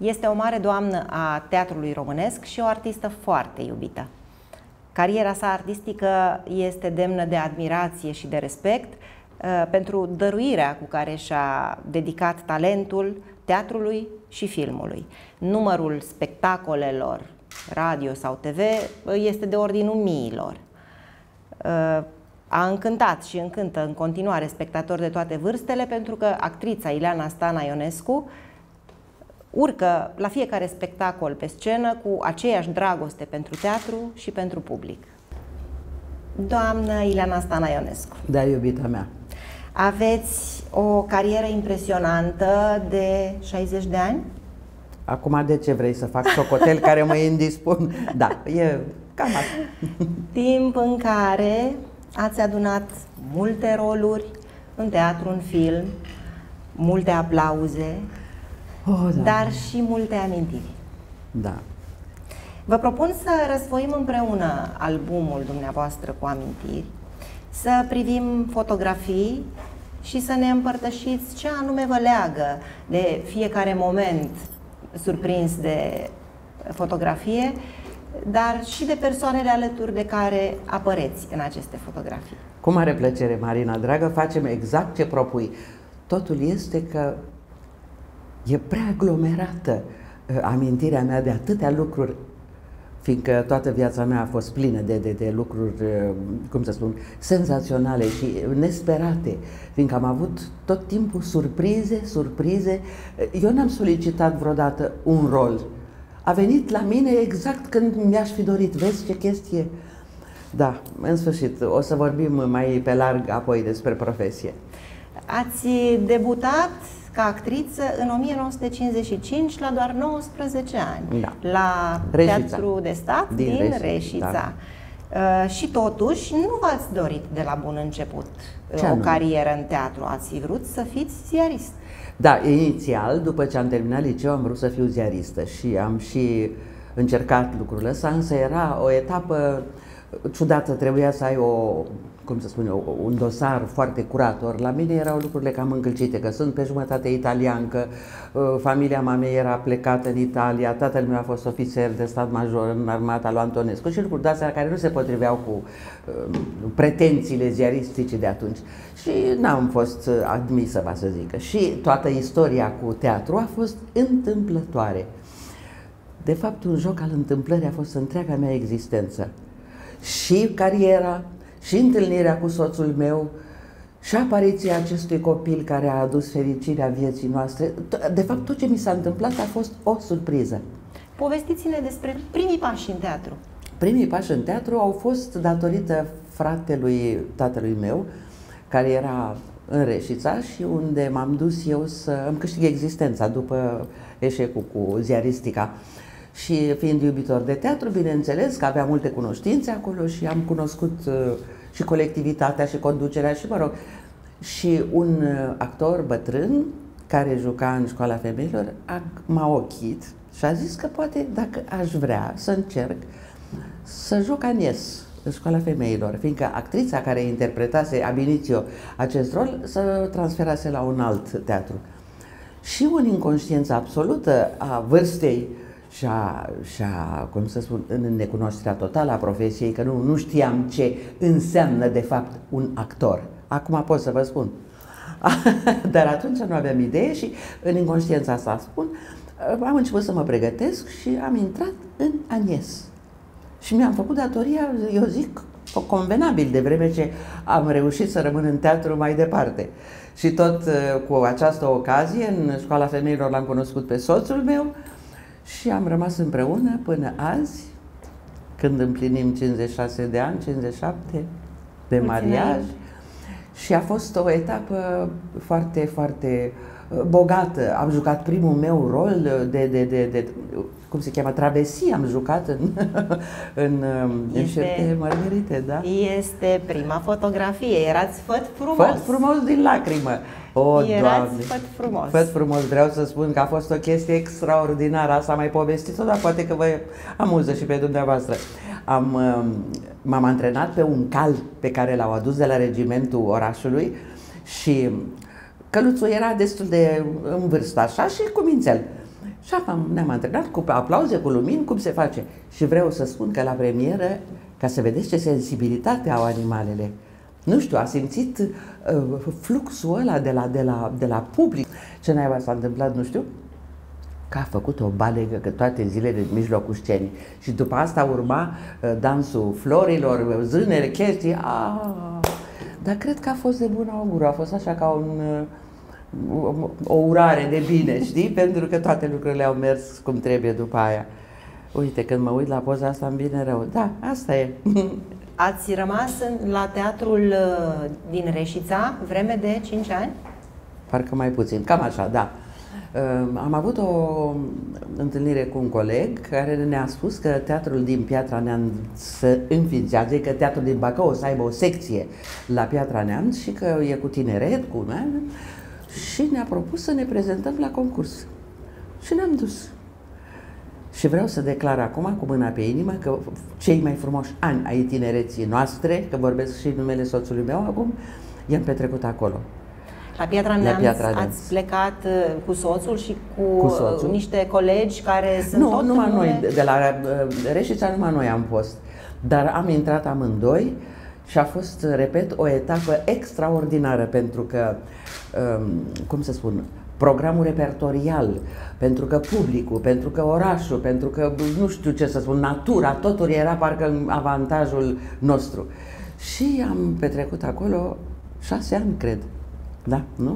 Este o mare doamnă a teatrului românesc și o artistă foarte iubită. Cariera sa artistică este demnă de admirație și de respect pentru dăruirea cu care și-a dedicat talentul teatrului și filmului. Numărul spectacolelor radio sau TV este de ordinul miilor. A încântat și încântă în continuare spectatori de toate vârstele, pentru că actrița Ileana Stana Ionescu urcă la fiecare spectacol pe scenă cu aceeași dragoste pentru teatru și pentru public. Doamnă Ileana Stana Ionescu. Da, iubita mea. Aveți o carieră impresionantă de 60 de ani? Acum de ce vrei să fac socotel care mă indispun? Da, e cam așa. Timp în care ați adunat multe roluri în teatru, în film, multe aplauze, dar și multe amintiri. Da. Vă propun să răsfoim împreună albumul dumneavoastră cu amintiri, să privim fotografii și să ne împărtășiți ce anume vă leagă de fiecare moment surprins de fotografie, dar și de persoanele alături de care apăreți în aceste fotografii. Cu mare plăcere, Marina, dragă, facem exact ce propui. Totul este că e prea aglomerată amintirea mea de atâtea lucruri, fiindcă toată viața mea a fost plină de lucruri, cum să spun, senzaționale și nesperate, fiindcă am avut tot timpul surprize. Eu n-am solicitat vreodată un rol. A venit la mine exact când mi-aș fi dorit. Vezi ce chestie? Da, în sfârșit, o să vorbim mai pe larg apoi despre profesie. Ați debutat ca actriță în 1955, la doar 19 ani, da, la Reșița. Teatru de Stat din Reșița. Da. Și totuși nu v-ați dorit de la bun început o carieră în teatru, ați vrut să fiți ziarist. Da, inițial, după ce am terminat liceu, am vrut să fiu ziaristă și am și încercat lucrul ăsta, însă era o etapă ciudată, trebuia să ai cum să spun eu, un dosar foarte curat. Ori la mine erau lucrurile cam încălcite, că sunt pe jumătate italiancă, familia mamei era plecată în Italia, tatăl meu a fost ofițer de stat major în armata lui Antonescu și lucruri de-astea care nu se potriveau cu pretențiile ziaristice de atunci. Și n-am fost admisă, va să zică. Și toată istoria cu teatru a fost întâmplătoare. De fapt, un joc al întâmplării a fost întreaga mea existență. Și cariera, și întâlnirea cu soțul meu, și apariția acestui copil care a adus fericirea vieții noastre. De fapt, tot ce mi s-a întâmplat a fost o surpriză. Povestiți-ne despre primii pași în teatru. Primii pași în teatru au fost datorită fratelui tatălui meu, care era în Reșița și unde m-am dus eu să îmi câștig existența după eșecul cu ziaristica. Și fiind iubitor de teatru, bineînțeles că avea multe cunoștințe acolo și am cunoscut și colectivitatea și conducerea și, mă rog, și un actor bătrân care juca în Școala Femeilor m-a ochit și a zis că poate, dacă aș vrea să încerc, să joc Anies în Școala Femeilor, fiindcă actrița care interpretase ab initio acest rol să transferase la un alt teatru. Și în inconștiență absolută a vârstei și a, cum să spun, în necunoașterea totală a profesiei, că nu știam ce înseamnă de fapt un actor. Acum pot să vă spun. Dar atunci nu aveam idee și în inconștiența asta spun, am început să mă pregătesc și am intrat în Anies. Și mi-am făcut datoria, eu zic, convenabil, de vreme ce am reușit să rămân în teatru mai departe. Și tot cu această ocazie, în Școala Femeilor l-am cunoscut pe soțul meu și am rămas împreună până azi, când împlinim 56 de ani, 57 de mariaj. Și a fost o etapă foarte, foarte bogată. Am jucat primul meu rol cum se cheamă, travesie, am jucat în Șepte Mărgărite, da? Este prima fotografie, erați făt frumos. Făt frumos din lacrimă. Erați făt frumos. Făt frumos, vreau să spun că a fost o chestie extraordinară, asta am mai povestit-o, dar poate că vă amuză și pe dumneavoastră. M-am antrenat pe un cal pe care l-au adus de la regimentul orașului și căluțul era destul de în vârstă așa și cumințel. Și ne-am antrenat cu aplauze, cu lumini, cum se face. Și vreau să spun că la premieră, ca să vedeți ce sensibilitate au animalele, nu știu, a simțit fluxul ăla de la public. Ce naiba s-a întâmplat, nu știu, că a făcut o balegă că toate zilele din mijlocul scenii. Și după asta urma dansul florilor, zânele, chestii. Dar cred că a fost de bun augur, a fost așa ca o urare de bine, știi? Pentru că toate lucrurile au mers cum trebuie după aia. Uite, când mă uit la poza asta îmi vine rău. Da, asta e. Ați rămas la teatrul din Reșița vreme de 5 ani? Parcă mai puțin, cam așa, da. Am avut o întâlnire cu un coleg care ne-a spus că teatrul din Piatra Neamț se înființează, că teatrul din Bacău o să aibă o secție la Piatra Neamț și că e cu tineret, și ne-a propus să ne prezentăm la concurs. Și ne-am dus. Și vreau să declar acum, cu mâna pe inimă, că cei mai frumoși ani ai tinereții noastre, că vorbesc și numele soțului meu acum, i-am petrecut acolo. La Piatra Neamț ați plecat cu soțul și cu soțul, niște colegi care sunt tot numai noi, de la Reșița numai noi am fost, dar am intrat amândoi și a fost, repet, o etapă extraordinară, pentru că, cum să spun, programul repertorial, pentru că publicul, pentru că orașul, pentru că, nu știu ce să spun, natura, totul era parcă în avantajul nostru. Și am petrecut acolo 6 ani, cred. Da, nu?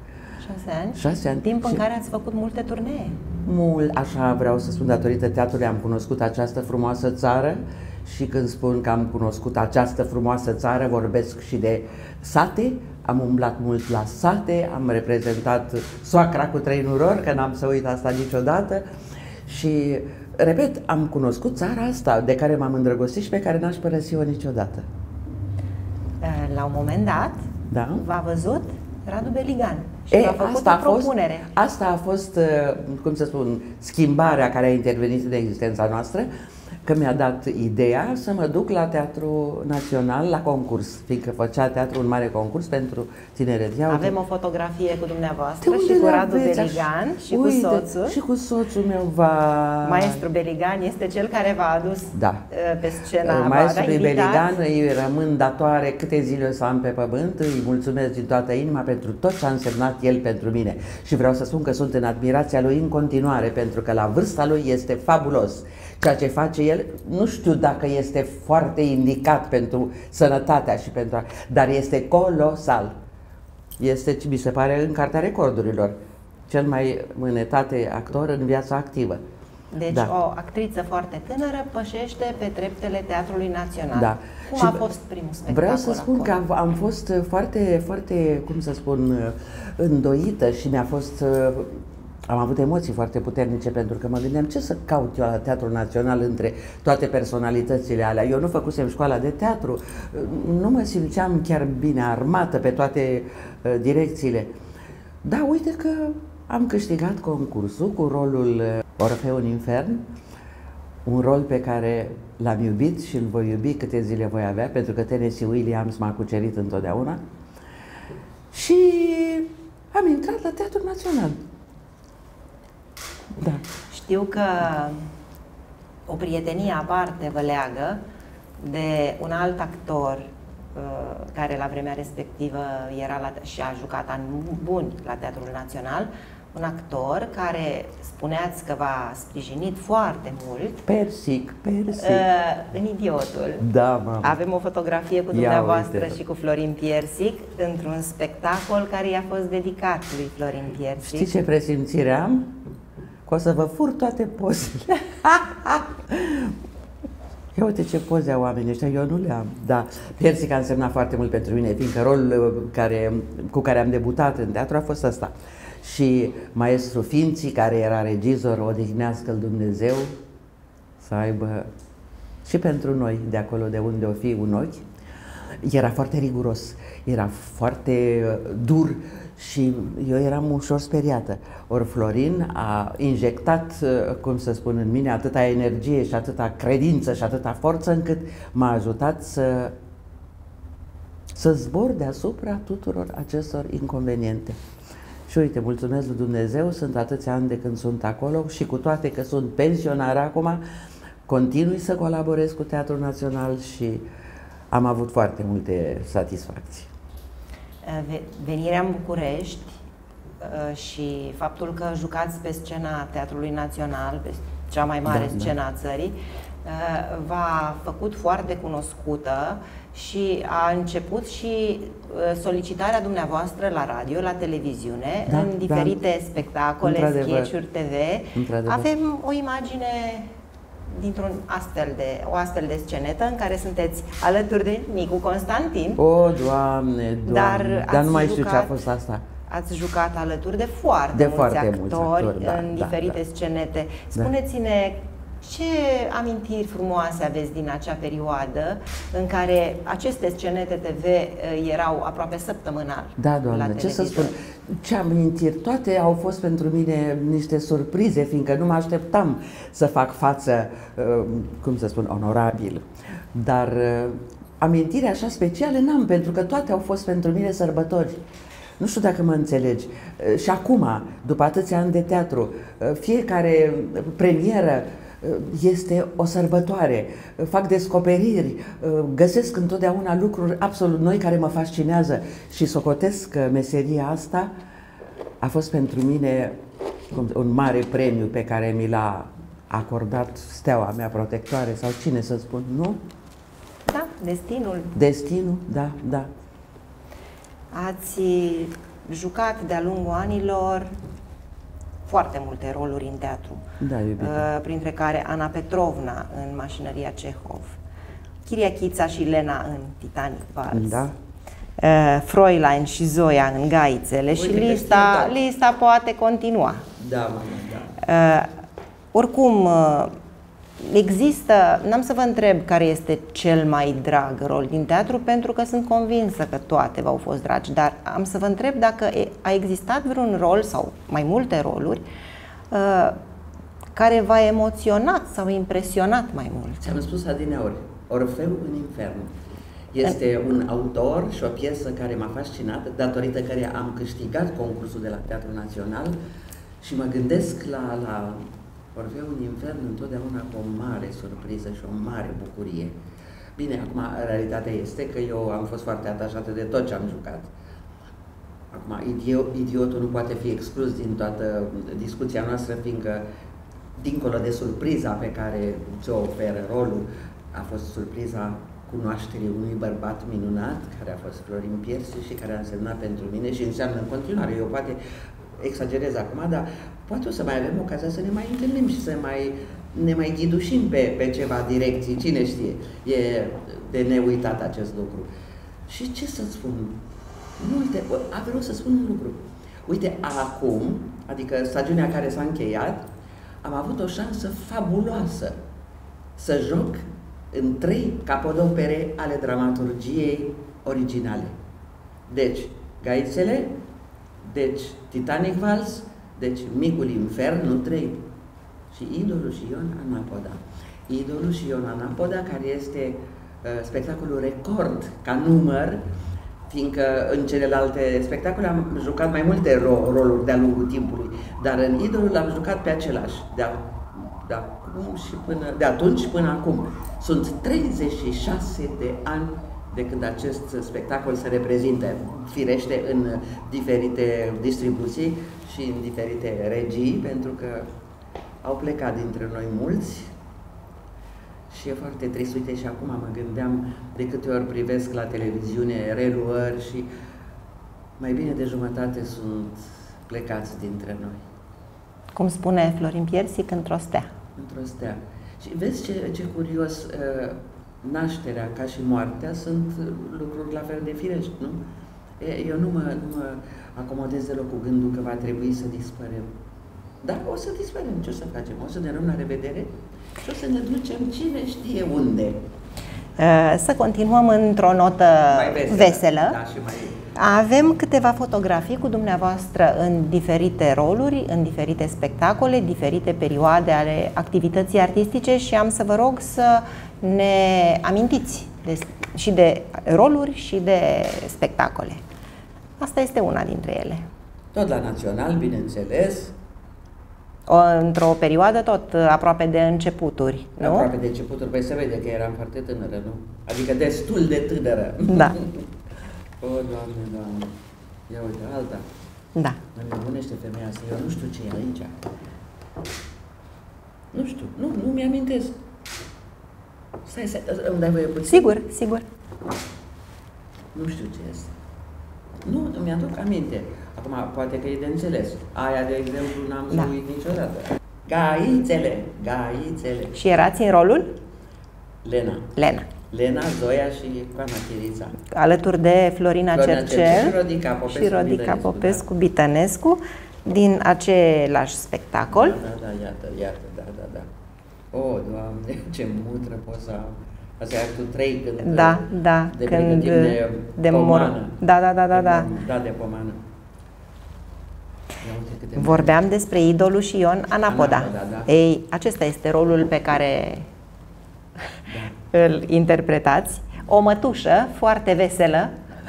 6 ani? 6 ani. Timp în care ați făcut multe turnee. Mult, așa vreau să spun, datorită teatrului am cunoscut această frumoasă țară și când spun că am cunoscut această frumoasă țară, vorbesc și de sate. Am umblat mult la sate, am reprezentat Soacra cu 3 nurori, că n-am să uit asta niciodată. Și, repet, am cunoscut țara asta, de care m-am îndrăgostit și pe care n-aș părăsi-o niciodată. La un moment dat, da? v-a văzut Radu Beligan și v-a făcut o propunere. Asta a fost, cum să spun, schimbarea care a intervenit în existența noastră, că mi-a dat ideea să mă duc la Teatrul Național la concurs, fiindcă făcea teatru un mare concurs pentru tineret. Avem o fotografie cu dumneavoastră și cu Radu Beligan și cu soțul. Și cu soțul meu Maestru Beligan este cel care v-a adus pe scenă. Maestru Beligan, îi rămân datoare câte zile o să am pe pământ, îi mulțumesc din toată inima pentru tot ce a însemnat el pentru mine. Și vreau să spun că sunt în admirația lui în continuare, pentru că la vârsta lui este fabulos. Ceea ce face el, nu știu dacă este foarte indicat pentru sănătatea și pentru... dar este colosal. Este, mi se pare, în Cartea Recordurilor, cel mai în etate actor în viața activă. Deci o actriță foarte tânără pășește pe treptele Teatrului Național. Da. Cum a fost primul spectacol? Vreau să spun că am fost foarte, foarte, cum să spun, îndoită și mi-a fost... Am avut emoții foarte puternice, pentru că mă gândeam ce să caut eu la Teatrul Național între toate personalitățile alea. Eu nu făcusem școala de teatru, nu mă simțeam chiar bine armată pe toate direcțiile. Da, uite că am câștigat concursul cu rolul Orfeu în Infern, un rol pe care l-am iubit și îl voi iubi câte zile voi avea, pentru că Tennessee Williams m-a cucerit întotdeauna. Și am intrat la Teatrul Național. Da. Știu că o prietenie aparte vă leagă de un alt actor care la vremea respectivă era și a jucat ani buni la Teatrul Național, un actor care spuneați că v-a sprijinit foarte mult. Persic. În Idiotul. Da, mă. Avem o fotografie cu dumneavoastră și cu Florin Piersic într-un spectacol care i-a fost dedicat lui Florin Piersic. Știi ce presimțire am? Că o să vă fur toate pozele. Ia uite ce poze au oamenii ăștia, eu nu le am. Da, Piersic a însemnat foarte mult pentru mine, fiindcă rolul cu care am debutat în teatru a fost ăsta. Și Maestru Finții, care era regizor, odihnească-l Dumnezeu, să aibă și pentru noi, de acolo de unde o fi un ochi, era foarte riguros, era foarte dur și eu eram ușor speriată. Ori Florin a injectat, cum să spun, în mine atâta energie și atâta credință și atâta forță, încât m-a ajutat să zbor deasupra tuturor acestor inconveniente. Și uite, mulțumesc lui Dumnezeu, sunt atâția ani de când sunt acolo și cu toate că sunt pensionar acum, continui să colaborez cu Teatrul Național și am avut foarte multe satisfacții. Venirea în București și faptul că jucați pe scena Teatrului Național, pe cea mai mare scenă a țării, v-a făcut foarte cunoscută și a început și solicitarea dumneavoastră la radio, la televiziune, în diferite spectacole, sketch-uri TV. Avem o imagine dintr-o astfel de scenetă în care sunteți alături de Nicu Constantin. O, Doamne, Doamne, dar nu mai știu ce a fost asta. Ați jucat alături de foarte mulți actori în diferite scenete. Spuneți-ne ce amintiri frumoase aveți din acea perioadă în care aceste scenete TV erau aproape săptămânal. Da, Doamne, ce să spun, ce amintiri, toate au fost pentru mine niște surprize, fiindcă nu mă așteptam să fac față, cum să spun, onorabil, dar amintiri așa speciale n-am, pentru că toate au fost pentru mine sărbători. Nu știu dacă mă înțelegi. Și acum, după atâția ani de teatru, fiecare premieră este o sărbătoare. Fac descoperiri, găsesc întotdeauna lucruri absolut noi care mă fascinează și socotesc că meseria asta a fost pentru mine un mare premiu pe care mi l-a acordat steaua mea protectoare sau cine să spun, nu? Da, destinul. Destinul, da, da. Ați jucat de-a lungul anilor foarte multe roluri în teatru, printre care Ana Petrovna în Mașinăria Cehov, Chiriachița și Lena în Titanic Vals, Fräulein și Zoia în Gaițele și lista poate continua. Oricum, există, n-am să vă întreb care este cel mai drag rol din teatru, pentru că sunt convinsă că toate v-au fost dragi, dar am să vă întreb dacă a existat vreun rol sau mai multe roluri care v-a emoționat sau impresionat mai mult. Ți-am spus adineori, Orfeu în Infern. Este un autor și o piesă care m-a fascinat, datorită căreia am câștigat concursul de la Teatrul Național și mă gândesc la Orfeu în Infern întotdeauna cu o mare surpriză și o mare bucurie. Bine, acum realitatea este că eu am fost foarte atașată de tot ce am jucat. Acum, idiotul nu poate fi exclus din toată discuția noastră, fiindcă, dincolo de surpriza pe care ți-o oferă rolul, a fost surpriza cunoașterii unui bărbat minunat, care a fost Florin Piersi și care a însemnat pentru mine și înseamnă în continuare. Eu poate exagerez acum, dar poate o să mai avem ocazia să ne mai întâlnim și să ne mai ghidușim pe ceva direcții, cine știe. E de neuitat acest lucru. Și ce să spun? A vrut să spun un lucru. Uite, acum, adică stagiunea care s-a încheiat, am avut o șansă fabuloasă să joc în 3 capodopere ale dramaturgiei originale. Deci, Gaițele, deci Titanic Vals, deci Micul Infern, nu 3. Și Idolul și Ion Anapoda. Idolul și Ion Anapoda, care este spectacolul record ca număr, fiindcă în celelalte spectacole am jucat mai multe roluri de-a lungul timpului, dar în Idolul l-am jucat pe același, de atunci până acum. Sunt 36 de ani de când acest spectacol se reprezintă, firește în diferite distribuții și în diferite regii, pentru că au plecat dintre noi mulți și e foarte trist. Uite, și acum mă gândeam, de câte ori privesc la televiziune reluări și mai bine de jumătate sunt plecați dintre noi. Cum spune Florin Piersic, într-o stea. Într-o stea. Și vezi ce curios, nașterea ca și moartea sunt lucruri la fel de firești, nu? Eu nu mă acomodez deloc cu gândul că va trebui să dispărem. Dar o să dispărem, ce o să facem? O să ne luăm la revedere și o să ne ducem cine știe unde. Să continuăm într-o notă veselă. Da, și mai... Avem câteva fotografii cu dumneavoastră în diferite roluri, în diferite spectacole, diferite perioade ale activității artistice și am să vă rog să ne amintiți și de roluri și de spectacole. Asta este una dintre ele. Tot la Național, bineînțeles. Într-o perioadă tot aproape de începuturi, nu? Aproape de începuturi, păi se vede că eram foarte tânără, nu? Adică destul de tânără. Da. O, Doamne, Doamne. Ia uite, alta. Da. Mă nebunește femeia asta, eu nu știu ce e aici. Nu știu, nu mi-amintesc. Stai, îmi dai voie puțin? Sigur, sigur. Nu știu ce este. Nu, îmi aduc aminte. Acum, poate că e de înțeles. Aia, de exemplu, n-am să uit niciodată. Gaițele. Și erați în rolul? Lena, Zoia și Coana Chirița. Alături de Florina Cercel și Rodica Popescu Bitănescu, din același spectacol. Iată, da. O, Doamne, ce mutră poți să am. Asta e actul 3 când de când de pomană. Da, de pomană. Vorbeam despre idolul și Ion Anapoda. Da. Ei, acesta este rolul pe care îl interpretați. O mătușă foarte veselă.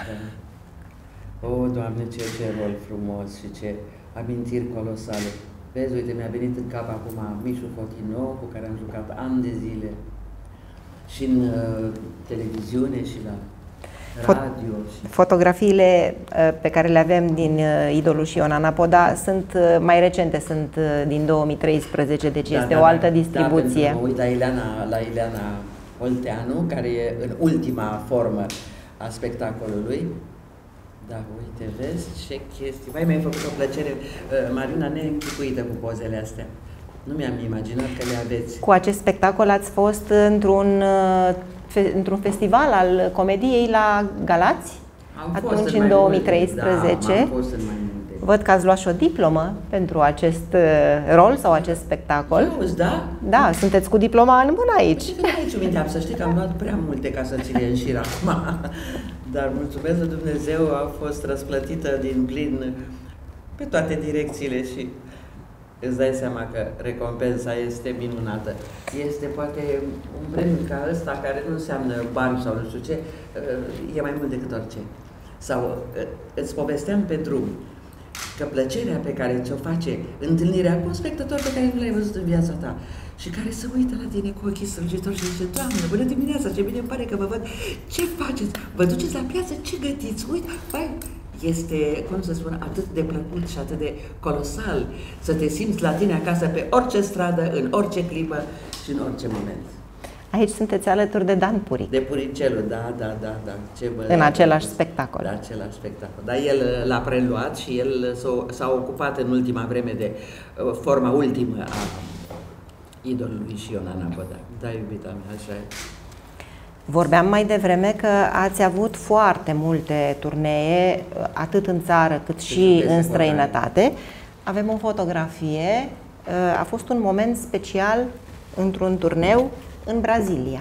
Da. O, Doamne, ce rol frumos și ce amintiri colosale. Vezi, uite, mi-a venit în cap acum Mișu Fotinou, cu care am jucat ani de zile. Și în televiziune și la radio. Fotografiile pe care le avem din idolul și Ion Anapoda sunt mai recente, sunt din 2013, deci este o altă distribuție. Mă uit la Ileana Olteanu, care e în ultima formă a spectacolului. Da, uite, vezi ce chestii. Vai, mi-ai făcut o plăcere, Marina, neînchipuită cu pozele astea. Nu mi-am imaginat că le aveți. Cu acest spectacol ați fost într-un festival al comediei la Galați? Atunci, în 2013. Da, am fost în mai multe. Văd că ați luat și o diplomă pentru acest rol sau acest spectacol. Auzi, da? Da, sunteți cu diploma în mână aici. Aici minteam, să știi că am luat prea multe ca să ți le înșir acum. Dar mulțumesc lui Dumnezeu, a fost răsplătită din plin pe toate direcțiile și îți dai seama că recompensa este minunată. Este poate un premiu ca ăsta, care nu înseamnă bani sau nu știu ce, e mai mult decât orice. Sau îți povesteam pe drum că plăcerea pe care ți-o face întâlnirea cu un spectator pe care nu l-ai văzut în viața ta și care se uită la tine cu ochii străjitori și zice: Doamne, bună dimineața, ce bine îmi pare că vă văd, ce faceți? Vă duceți la piață, ce gătiți? Uite, vai, este, cum să spun, atât de plăcut și atât de colosal să te simți la tine acasă pe orice stradă, în orice clipă și în orice moment. Aici sunteți alături de Dan Puric. De Puricelu, da. În același spectacol. Da, același spectacol. Dar el l-a preluat și el s-a ocupat în ultima vreme de forma ultimă a idolului și Ion Anapoda. Da, iubita mea, așa e. Vorbeam mai devreme că ați avut foarte multe turnee, atât în țară cât și în străinătate. Avem o fotografie, a fost un moment special într-un turneu în Brazilia.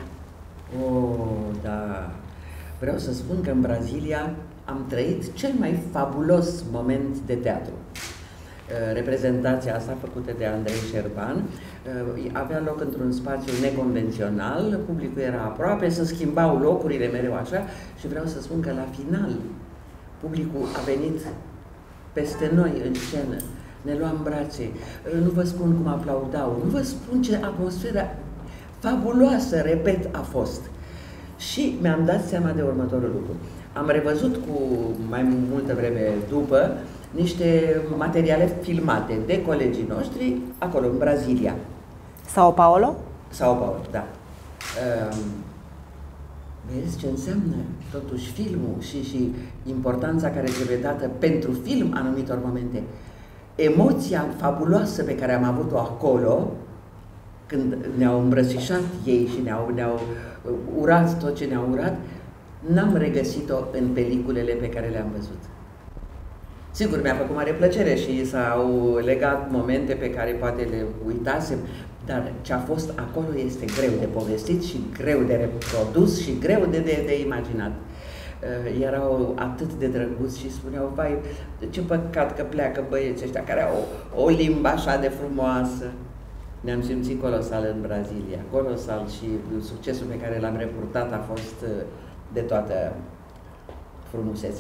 Oh, da. Vreau să spun că în Brazilia am trăit cel mai fabulos moment de teatru. Reprezentația asta, făcută de Andrei Șerban, avea loc într-un spațiu neconvențional, publicul era aproape, se schimbau locurile mereu așa și vreau să spun că la final publicul a venit peste noi în scenă, ne lua în brațe, nu vă spun cum aplaudau, nu vă spun ce atmosferă fabuloasă, repet, a fost. Și mi-am dat seama de următorul lucru. Am revăzut cu mai multă vreme după niște materiale filmate de colegii noștri acolo, în Brazilia. São Paulo? São Paulo, da. Vezi ce înseamnă totuși filmul și importanța care trebuie dată pentru film anumitor momente. Emoția fabuloasă pe care am avut-o acolo, când ne-au îmbrățișat ei și ne-au urat tot ce ne-au urat, n-am regăsit-o în peliculele pe care le-am văzut. Sigur, mi-a făcut mare plăcere și s-au legat momente pe care poate le uitasem, dar ce a fost acolo este greu de povestit și greu de reprodus și greu de imaginat. Erau atât de drăguți și spuneau: vai, ce păcat că pleacă băieții ăștia care au o limbă așa de frumoasă. Ne-am simțit colosal în Brazilia, colosal, și succesul pe care l-am reportat a fost de toată frumusețea.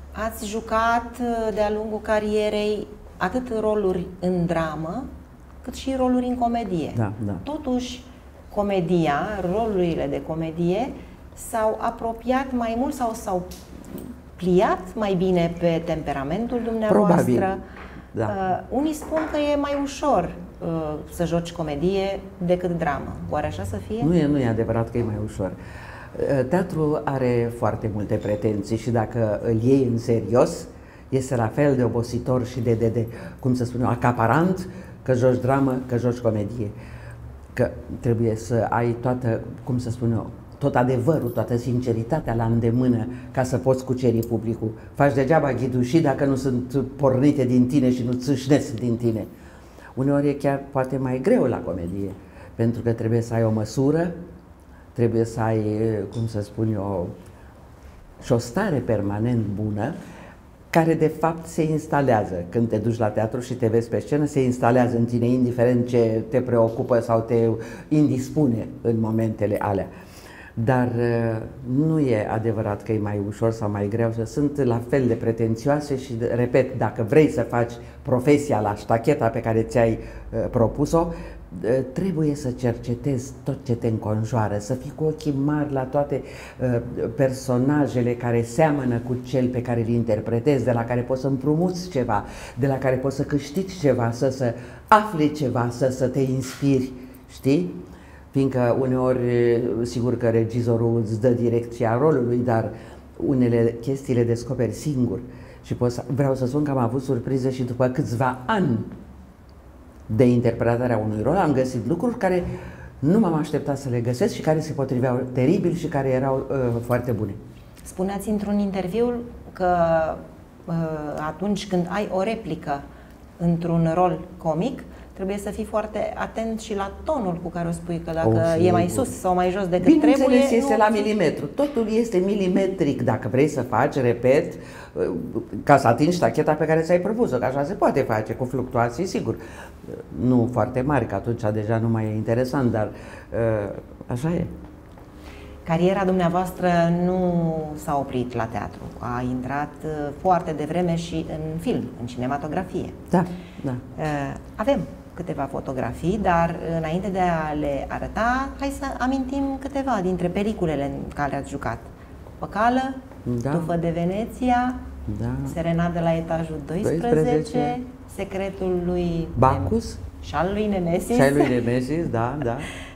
Ați jucat de-a lungul carierei atât roluri în dramă, cât și roluri în comedie. Da, da. Totuși, comedia, rolurile de comedie s-au apropiat mai mult sau s-au pliat mai bine pe temperamentul dumneavoastră. Probabil, da. Unii spun că e mai ușor să joci comedie decât dramă. Oare așa să fie? Nu e adevărat că e mai ușor. Teatrul are foarte multe pretenții și dacă îl iei în serios, este la fel de obositor și de cum să spun eu, acaparant, că joci dramă, că joci comedie. Că trebuie să ai toată, cum să spun eu, tot adevărul, toată sinceritatea la îndemână ca să poți cuceri publicul. Faci degeaba ghidușii dacă nu sunt pornite din tine și nu țâșnesc din tine. Uneori e chiar poate mai greu la comedie, pentru că trebuie să ai o măsură, trebuie să ai, cum să spun eu, și o stare permanent bună, care de fapt se instalează când te duci la teatru și te vezi pe scenă, se instalează în tine, indiferent ce te preocupă sau te indispune în momentele alea. Dar nu e adevărat că e mai ușor sau mai greu, sunt la fel de pretențioase și, repet, dacă vrei să faci profesia la ștacheta pe care ți-ai propus-o, trebuie să cercetezi tot ce te înconjoară, să fii cu ochii mari la toate personajele care seamănă cu cel pe care îl interpretezi, de la care poți să împrumuți ceva, de la care poți să câștigi ceva, să afli ceva, să te inspiri, știi? Fiindcă uneori, sigur că regizorul îți dă direcția rolului, dar unele chestii le descoperi singur. Și vreau să spun că am avut surprize și după câțiva ani de interpretarea unui rol, am găsit lucruri care nu m-am așteptat să le găsesc și care se potriveau teribil și care erau foarte bune. Spuneați într-un interviu că atunci când ai o replică într-un rol comic, trebuie să fii foarte atent și la tonul cu care o spui, că dacă e mai sus sau mai jos decât trebuie... Bineînțeles, este la milimetru. Totul este milimetric dacă vrei să faci, repet, ca să atingi ștacheta pe care ți-ai propus-o, că așa se poate face, cu fluctuații, sigur. Nu foarte mari, că atunci deja nu mai e interesant, dar așa e. Cariera dumneavoastră nu s-a oprit la teatru, a intrat foarte devreme și în film, în cinematografie. Da, da. Avem câteva fotografii, dar înainte de a le arăta, hai să amintim câteva dintre peliculele în care ați jucat. Păcală, da. Tufă de Veneția, da. Serenadă la etajul 12, Secretul lui Bacchus și al lui Nemesis. Și al lui Nemesis, da, da.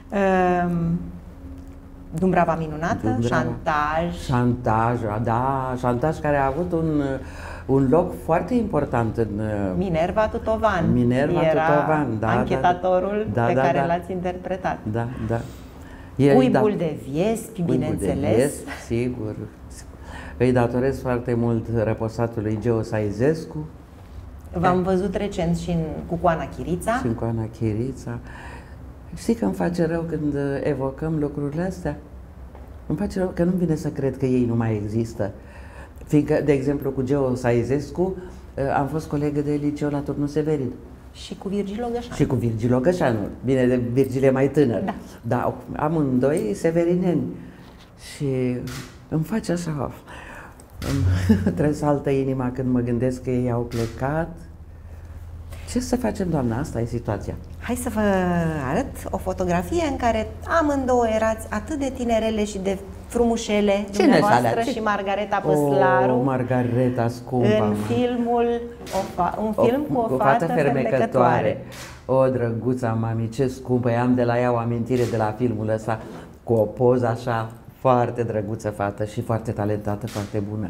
Dumbrava minunată, Șantaj, da, Șantaj care a avut un loc foarte important în... Minerva Tutovan. Tutovan, da, anchetatorul da, pe da, care da. l-ați interpretat. Da, da. Puibul de Viespi, bineînțeles. De Viespi, sigur. Îi datorez foarte mult răposatului Geo Saizescu. V-am văzut recent și cu Coana Chirița. Și cu Coana Chirița. Știi că îmi face rău când evocăm lucrurile astea? Îmi face rău că nu-mi vine să cred că ei nu mai există. Fiindcă, de exemplu, cu Geo Saizescu am fost colegă de liceu la Turnul Severin. Și cu Virgil Ogășanu. Și cu Virgil Ogășanu. Bine, de Virgil e mai tânăr. Da. Dar amândoi severineni. Și îmi face așa... Trebuie să altă inima când mă gândesc că ei au plecat. Ce să facem, doamna? Asta e situația. Hai să vă arăt o fotografie în care amândouă erați atât de tinerele și de frumușele, dumneavoastră și Margareta Păslaru. Margareta, scumpa. În filmul, un film cu o fată fermecătoare. O, drăguța mami, ce scumpă, am de la ea o amintire de la filmul ăsta, cu o poză așa, foarte drăguță fată și foarte talentată, foarte bună.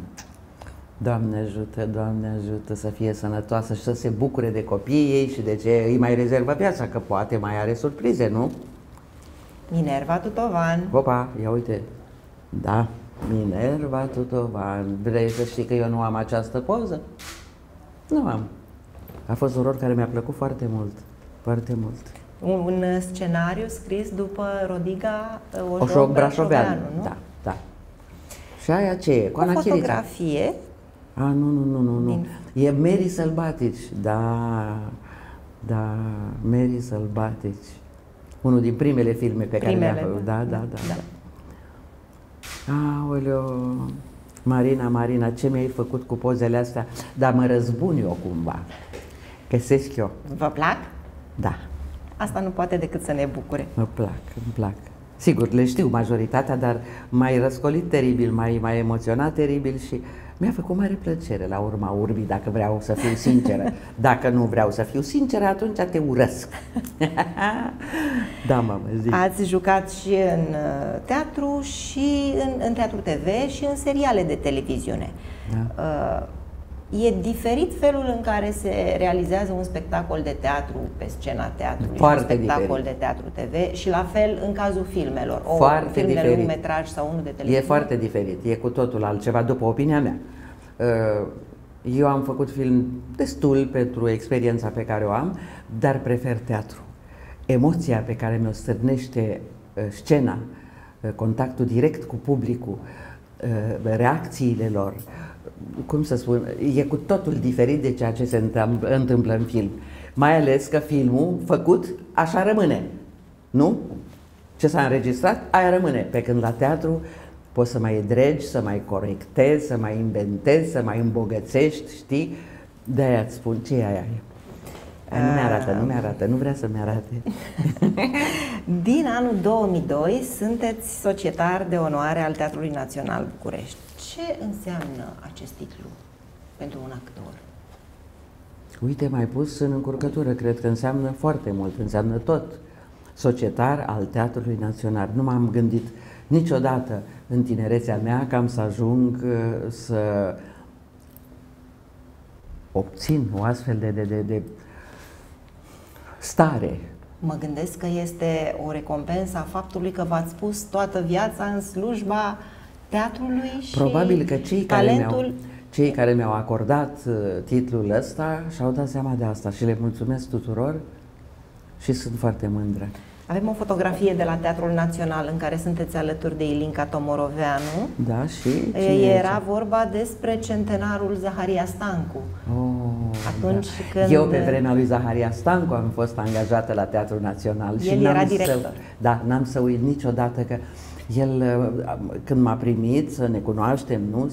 Doamne ajută să fie sănătoasă și să se bucure de copiii ei și de ce îi mai rezervă viața, că poate mai are surprize, nu? Minerva Tutovan. Opa, ia uite. Da, Minerva Tutovan. Vrei să știi că eu nu am această poză? Nu am. A fost un rol care mi-a plăcut foarte mult. Foarte mult. Un scenariu scris după Rodiga Oșoc Brașoveanu, nu? Da, da. Și aia ce e? O fotografie. Nu. E Mary Sălbatici. Da, Mary Sălbatici. Unul din primele filme pe care le-a făcut. Da. Aoleo. Marina, Marina, ce mi-ai făcut cu pozele astea? Dar mă răzbun eu cumva. Găsesc eu. Vă plac? Da. Asta nu poate decât să ne bucure. Îmi plac. Sigur, le știu majoritatea, dar m-ai răscolit teribil, m-ai emoționat teribil și mi-a făcut mare plăcere la urma urbii, dacă vreau să fiu sinceră. Dacă nu vreau să fiu sinceră, atunci te urăsc. Da, mamă, zi. Ați jucat și în teatru și în teatru TV și în seriale de televiziune. Da. E diferit felul în care se realizează un spectacol de teatru pe scena teatrului și un spectacol de teatru TV și la fel în cazul filmelor. Un film de lungmetraj sau unul de televiziune. E foarte diferit, e cu totul altceva, după opinia mea. Eu am făcut film destul pentru experiența pe care o am, dar prefer teatru. Emoția pe care mi-o stârnește scena, contactul direct cu publicul, reacțiile lor, cum să spun, e cu totul diferit de ceea ce se întâmplă în film. Mai ales că filmul făcut așa rămâne, nu? Ce s-a înregistrat, aia rămâne. Pe când la teatru poți să mai dregi, să mai corectezi, să mai inventezi, să mai îmbogățești, știi? De-aia îți spun, ce e aia? Nu mi-arată, nu vrea să-mi arate. Din anul 2002 sunteți societar de onoare al Teatrului Național București. Ce înseamnă acest titlu pentru un actor? Uite, m-ai pus în încurcătură, cred că înseamnă foarte mult, înseamnă tot. Societar al Teatrului Național. Nu m-am gândit niciodată în tinerețea mea că am să ajung să obțin o astfel de stare. Mă gândesc că este o recompensă a faptului că v-ați pus toată viața în slujba teatrului și probabil că talentul... cei care mi-au acordat titlul ăsta și-au dat seama de asta și le mulțumesc tuturor și sunt foarte mândră. Avem o fotografie de la Teatrul Național în care sunteți alături de Ilinca Tomoroveanu. Da, și? Era vorba despre centenarul Zaharia Stancu. Atunci când... Eu pe vremea lui Zaharia Stancu am fost angajată la Teatrul Național. El era director. N-am să uit niciodată că el, când m-a primit să ne cunoaștem, nu,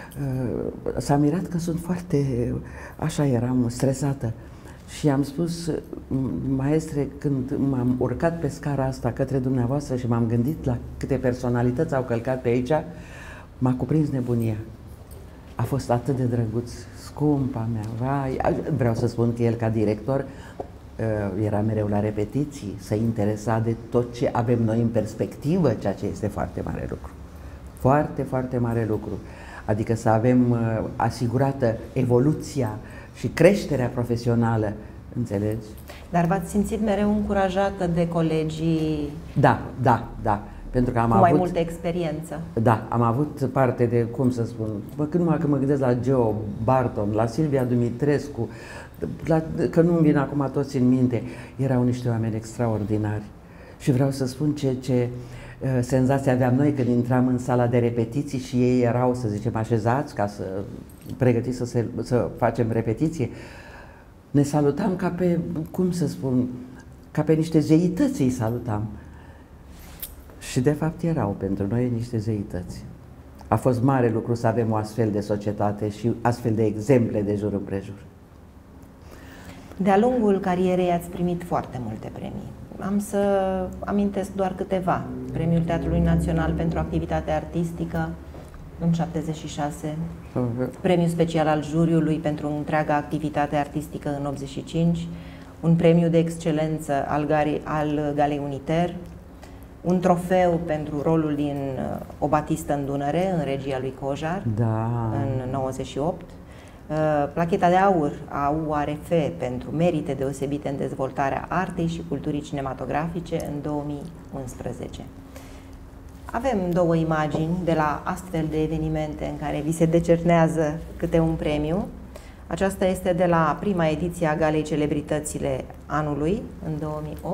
s-a mirat că sunt foarte, așa eram, stresată. Și am spus, maestre, când m-am urcat pe scara asta către dumneavoastră și m-am gândit la câte personalități au călcat pe aici, m-a cuprins nebunia. A fost atât de drăguț, scumpa mea, vai. Vreau să spun că el ca director era mereu la repetiții, se interesa de tot ce avem noi în perspectivă, ceea ce este foarte mare lucru. Foarte, foarte mare lucru. Adică să avem asigurată evoluția și creșterea profesională, înțelegi? Dar v-ați simțit mereu încurajată de colegii? Da. Pentru că am avut mai multă experiență. Da, am avut parte de, cum să spun, când mă gândesc la Geo Barton, la Silvia Dumitrescu, că nu-mi vin acum toți în minte, erau niște oameni extraordinari. Și vreau să spun ce senzație aveam noi când intram în sala de repetiții și ei erau, să zicem, așezați ca să pregătiți să facem repetiție. Ne salutam ca pe, cum să spun, ca pe niște zeități îi salutam. Și de fapt erau pentru noi niște zeități. A fost mare lucru să avem o astfel de societate și astfel de exemple de jur împrejur. De-a lungul carierei ați primit foarte multe premii. Am să amintesc doar câteva. Premiul Teatrului Național pentru activitate artistică în 76, premiul special al juriului pentru întreaga activitate artistică în 85, un premiu de excelență al Galei Uniter, un trofeu pentru rolul din O Batistă în Dunăre, în regia lui Cojar, în 98, placheta de aur a UARF pentru merite deosebite în dezvoltarea artei și culturii cinematografice în 2011. Avem două imagini de la astfel de evenimente în care vi se decernează câte un premiu. Aceasta este de la prima ediție a Galei Celebritățile anului, în 2008.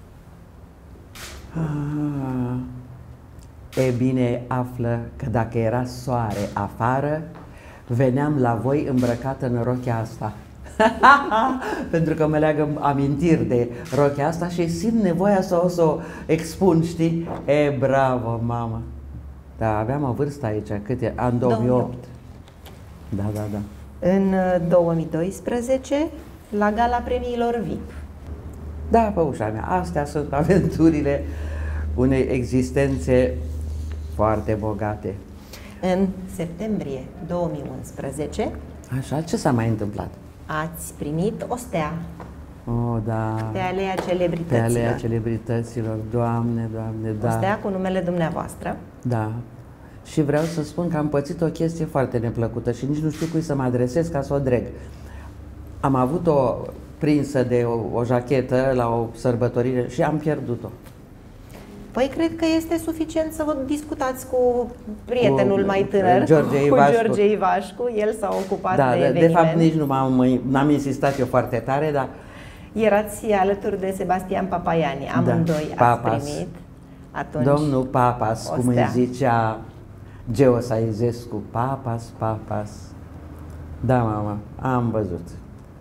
E bine, află că dacă era soare afară, veneam la voi îmbrăcată în rochia asta. Pentru că mă leagă amintiri de rochia asta și simt nevoia să o expun, știi? E, bravo, mamă! Dar aveam o vârstă aici, cât e? În 2008. Da, da, da. În 2012, la gala premiilor VIP. Da, pe ușa mea. Astea sunt aventurile unei existențe foarte bogate. În septembrie 2011, Așa, ce s-a mai întâmplat? ați primit o stea Oh, da. pe Aleea Pe Celebrităților. Aleea Celebrităților. Doamne, Doamne, O da. stea cu numele dumneavoastră. Da. Și vreau să spun că am pățit o chestie foarte neplăcută și nici nu știu cui să mă adresez ca să o dreg. Am avut o prinsă de o jachetă la o sărbătorire și am pierdut-o. Păi cred că este suficient să vă discutați cu prietenul Cu mai tânăr, George cu Ivașcu. George Ivașcu. El s-a ocupat Da, de de eveniment. fapt nici n-am insistat eu foarte tare, dar Erați alături de Sebastian Papaiani. Amândoi ați Papas. primit atunci. domnul Papas, o cum îi stea. zicea Geo Saizescu, Papas, Papas. Da, mama, am văzut.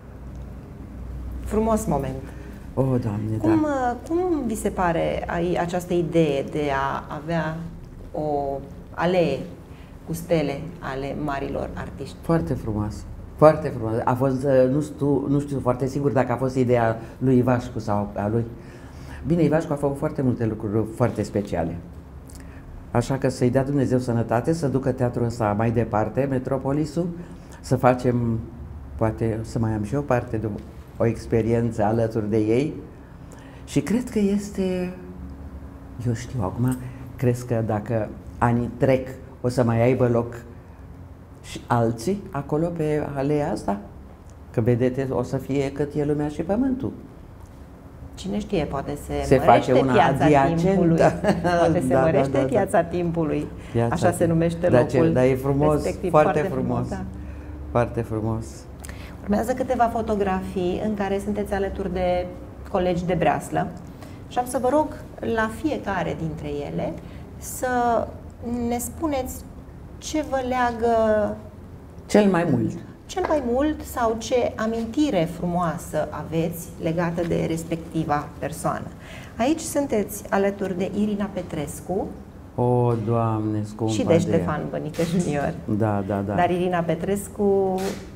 Frumos moment. O, Doamne, da. Cum vi se pare această idee de a avea o alee cu stele ale marilor artiști? Foarte frumos. Foarte frumos. A fost, nu știu foarte sigur dacă a fost ideea lui Ivașcu sau a lui. Bine, Ivașcu a făcut foarte multe lucruri foarte speciale. Așa că să-i dea Dumnezeu sănătate, să ducă teatrul ăsta mai departe, Metropolisul, să facem, poate să mai am și eu parte de o experiență alături de ei. Și cred că este, eu știu acum, crezi că dacă anii trec o să mai aibă loc și alții acolo pe aleea asta? Că vedete, o să fie cât e lumea și pământul. Cine știe, poate Se se mărește face una piața adiacentă. timpului. Poate se Da, da, mărește da, da. piața timpului. Piața Așa se numește da, locul. Dar e frumos, respectiv. foarte frumos. Da. Foarte frumos. Urmează câteva fotografii în care sunteți alături de colegi de breaslă și am să vă rog la fiecare dintre ele să ne spuneți ce vă leagă Cel mai mult. cel mai mult sau ce amintire frumoasă aveți legată de respectiva persoană. Aici sunteți alături de Irina Petrescu O, Doamne, scumpă și de Ștefan Bănică Junior. Da, da, da. Dar Irina Petrescu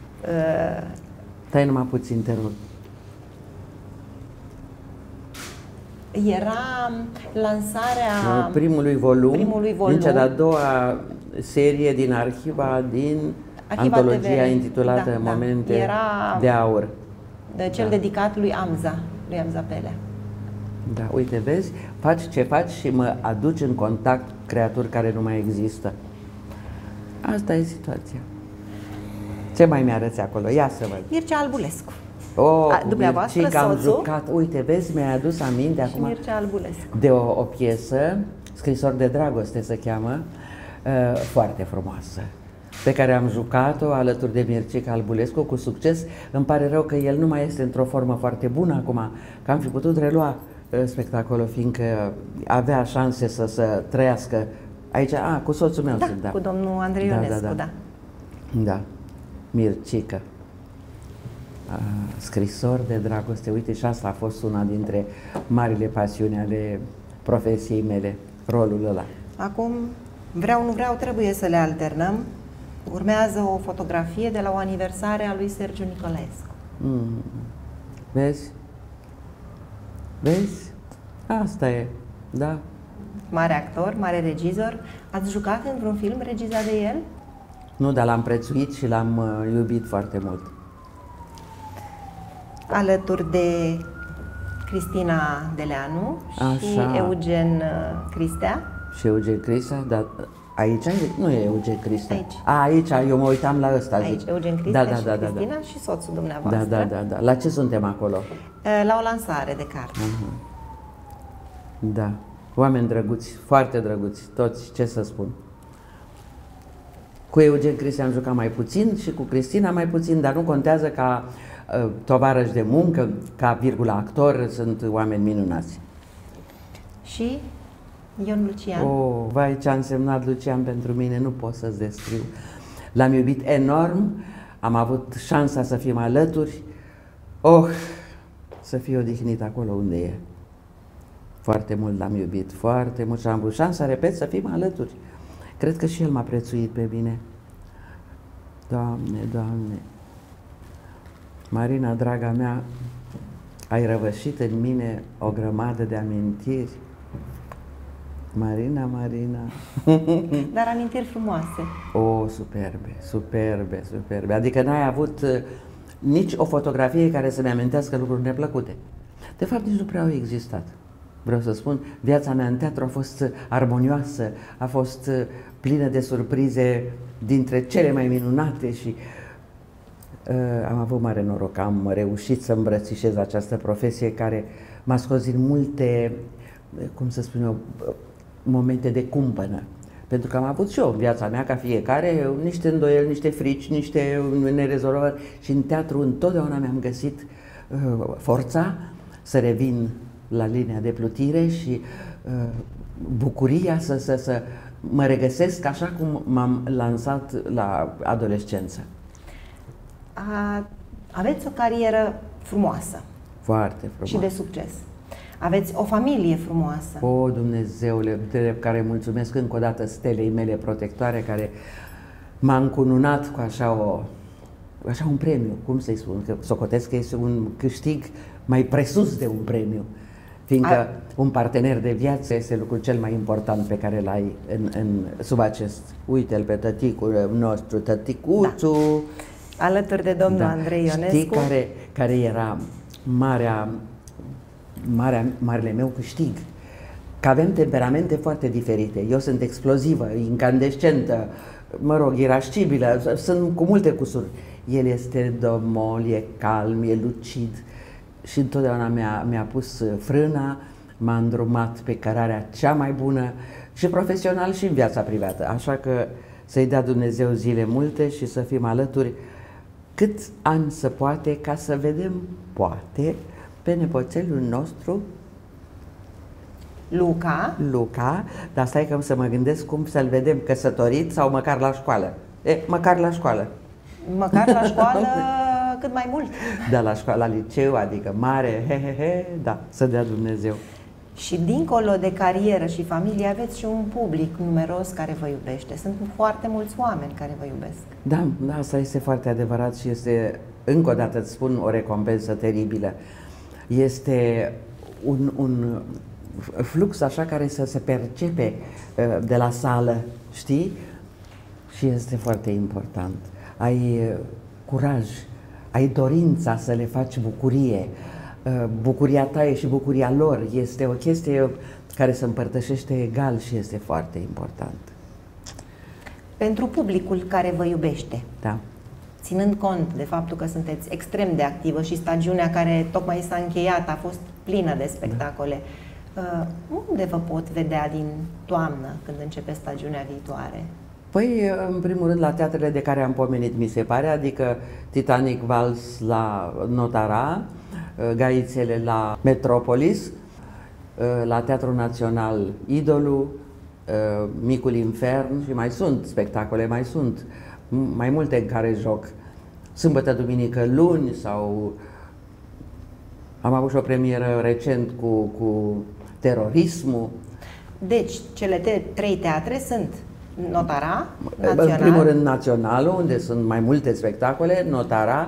Stai numai puțin, te rog. era lansarea Primului volum, primului volum. din cea de-a doua serie din arhiva din Arhiva antologia TV. intitulată Da, da. Momente Era de aur. de cel dedicat lui Amza Pelea. Da, uite, vezi, faci ce faci și mă aduci în contact creaturi care nu mai există. Asta e situația. Ce mai mi-arăți acolo? Ia să văd. Mircea Albulescu. Dumneavoastră, Mircica, am soțul? jucat. Uite, vezi, mi-ai adus aminte Și acum Mircea Albulescu. de o piesă, Scrisori de dragoste se cheamă, foarte frumoasă, pe care am jucat-o alături de Mircica Albulescu cu succes. Îmi pare rău că el nu mai este într-o formă foarte bună acum, că am fi putut relua spectacolul, fiindcă avea șanse să trăiască aici. Cu soțul meu Da, sunt, da. cu domnul Andrei Ionescu, da. Da, Mircica. Scrisori de dragoste. Uite, și asta a fost una dintre marile pasiuni ale profesiei mele, rolul ăla. Acum, vreau, nu vreau, trebuie să le alternăm. Urmează o fotografie de la o aniversare a lui Sergiu Nicolaescu. Vezi? Vezi? Asta e, da. Mare actor, mare regizor. Ați jucat într-un film regizat de el? Nu, dar l-am prețuit și l-am iubit foarte mult. Alături de Cristina Deleanu și Așa. Eugen Cristea. Și Eugen Cristea, dar aici nu e Eugen Cristea. Aici. Aici, eu mă uitam la ăsta. Aici, zic. Eugen Cristea Da, și da, da, Cristina da. și soțul dumneavoastră. Da. La ce suntem acolo? La o lansare de carte. Da. Oameni drăguți, foarte drăguți, toți, ce să spun. Cu Eugen Cristea am jucat mai puțin și cu Cristina mai puțin, dar nu contează, ca tovarăși de muncă, ca virgula actor, sunt oameni minunați. Și Ion Lucian. Vai, ce a însemnat Lucian pentru mine, nu pot să-ți descriu. L-am iubit enorm, am avut șansa să fim alături. Să fie odihnit acolo unde e. Foarte mult l-am iubit, foarte mult și am avut șansa, repet, să fim alături. Cred că și el m-a prețuit pe mine. Doamne, Doamne, Marina, draga mea, ai răvășit în mine o grămadă de amintiri. Marina, Marina. Dar amintiri frumoase. O, superbe, superbe, superbe. Adică n-ai avut nici o fotografie care să-mi amintească lucruri neplăcute. De fapt, nici nu prea au existat. Vreau să spun, viața mea în teatru a fost armonioasă, a fost plină de surprize dintre cele mai minunate și am avut mare noroc, am reușit să îmbrățișez această profesie care m-a scos din multe, cum să spun eu, momente de cumpănă. Pentru că am avut și eu în viața mea, ca fiecare, niște îndoieli, niște frici, niște nerezolvări și în teatru întotdeauna mi-am găsit forța să revin la linia de plutire și bucuria să mă regăsesc așa cum m-am lansat la adolescență. Aveți o carieră frumoasă. Foarte frumoasă. Și de succes. Aveți o familie frumoasă. O, Dumnezeule, de care mulțumesc încă o dată stelei mele protectoare, care m-a încununat cu așa un premiu, cum să-i spun, că socotesc că este un câștig mai presus de un premiu, fiindcă un partener de viață este lucrul cel mai important pe care l-ai sub acest. Uite-l pe tăticul nostru, tăticuțu. Da. Alături de domnul Andrei Ionescu. Știi care era marele meu câștig? Că avem temperamente foarte diferite. Eu sunt explozivă, incandescentă, mă rog, irascibilă, sunt cu multe cusuri. El este domol, e calm, e lucid și întotdeauna mi-a pus frâna, m-a îndrumat pe cărarea cea mai bună și profesional și în viața privată. Așa că să-i dea Dumnezeu zile multe și să fim alături cât ani se poate, ca să vedem, poate, pe nepoțelul nostru Luca, dar stai că să mă gândesc cum să-l vedem căsătorit sau măcar la școală. Măcar la școală. Măcar la școală cât mai mult. Da, la școală, la liceu, adică mare, da, să dea Dumnezeu. Și dincolo de carieră și familie aveți și un public numeros care vă iubește. Sunt foarte mulți oameni care vă iubesc. Da, asta este foarte adevărat și este, încă o dată îți spun, o recompensă teribilă. Este un flux așa care să se percepe de la sală, știi? Și este foarte important. Ai curaj, ai dorința să le faci bucurie. Bucuria ta e și bucuria lor. Este o chestie care se împărtășește egal și este foarte important. Pentru publicul care vă iubește, da, ținând cont de faptul că sunteți extrem de activă și stagiunea care tocmai s-a încheiat a fost plină de spectacole, unde vă pot vedea din toamnă, când începe stagiunea viitoare? Păi, în primul rând, la teatrele de care am pomenit, mi se pare, adică Titanic Vals la Notara, Gaițele la Metropolis, la Teatrul Național Idolul, Micul Infern și mai sunt spectacole, mai multe în care joc. Sâmbătă, duminică, luni sau am avut și o premieră recent cu terorismul. Deci, cele trei teatre sunt Notara, Național. În primul rând Naționalul, unde sunt mai multe spectacole, Notara,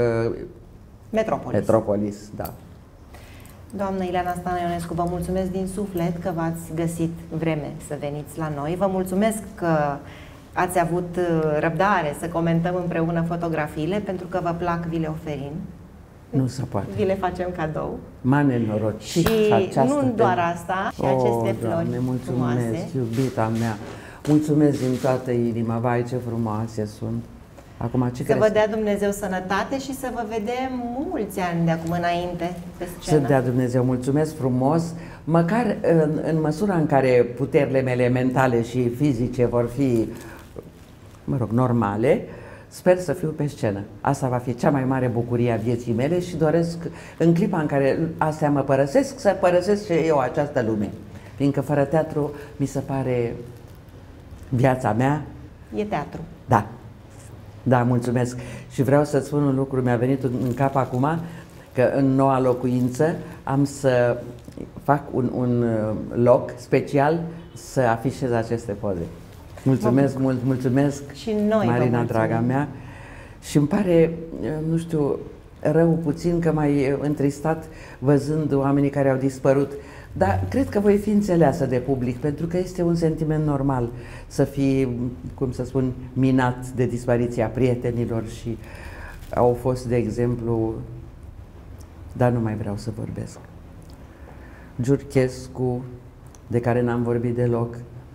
Metropolis, da. Doamnă Ileana Stana Ionescu, vă mulțumesc din suflet că v-ați găsit vreme să veniți la noi. Vă mulțumesc că ați avut răbdare să comentăm împreună fotografiile, pentru că vă plac, vi le oferim. Nu se poate. Vi le facem cadou. M-a nenorocit și nu doar asta, și aceste flori, Doamne, mulțumesc, frumoase. Iubita mea. Mulțumesc din toată inima, vai ce frumoase sunt. Acum, ce să vă dea Dumnezeu sănătate și să vă vedem mulți ani de acum înainte pe scenă. Să dea Dumnezeu, mulțumesc frumos, măcar în măsura în care puterile mele mentale și fizice vor fi, mă rog, normale, sper să fiu pe scenă. Asta va fi cea mai mare bucurie a vieții mele și doresc, în clipa în care astea mă părăsesc, să părăsesc și eu această lume. Fiindcă fără teatru, mi se pare, viața mea e teatru. Da. Da, mulțumesc. Și vreau să-ți spun un lucru, mi-a venit în cap acum, că în noua locuință am să fac un loc special să afișez aceste poze. Mulțumesc mult, mulțumesc, și noi Marina, draga mea. Și îmi pare, nu știu, rău puțin că m-ai întristat văzând oamenii care au dispărut, dar cred că voi fi înțeleasă de public, pentru că este un sentiment normal să fii, cum să spun, minat de dispariția prietenilor și au fost, de exemplu, dar nu mai vreau să vorbesc, Giurchescu, de care n-am vorbit deloc,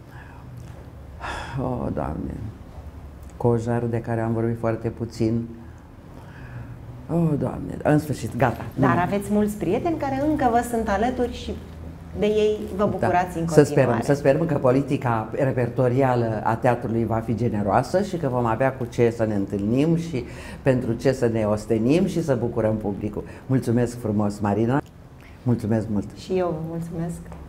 oh, Doamne, Cojar, de care am vorbit foarte puțin, oh, Doamne, în sfârșit, gata. Dar aveți mulți prieteni care încă vă sunt alături și de ei vă bucurați în continuare. Să sperăm că politica repertorială a teatrului va fi generoasă și că vom avea cu ce să ne întâlnim și pentru ce să ne ostenim și să bucurăm publicul. Mulțumesc frumos, Marina! Mulțumesc mult! Și eu vă mulțumesc!